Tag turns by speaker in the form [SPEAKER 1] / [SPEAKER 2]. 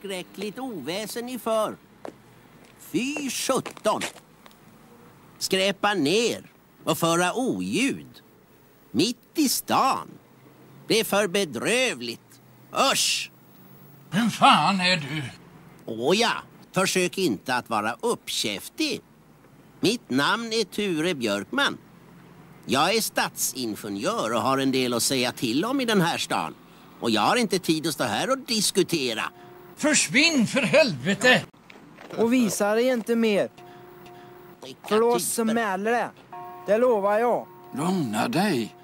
[SPEAKER 1] förskräckligt oväsen ni för. Fy 17. Skräpa ner och föra oljud. Mitt i stan. Det är för bedrövligt. Usch!
[SPEAKER 2] Vem fan är du?
[SPEAKER 1] Åja, försök inte att vara uppkäftig. Mitt namn är Ture Björkman. Jag är stadsingenjör och har en del att säga till om i den här stan. Och jag har inte tid att stå här och diskutera.
[SPEAKER 2] Försvinn för helvete!
[SPEAKER 3] Och visa dig inte mer. För då smäller det. Det lovar jag.
[SPEAKER 4] Lugna dig.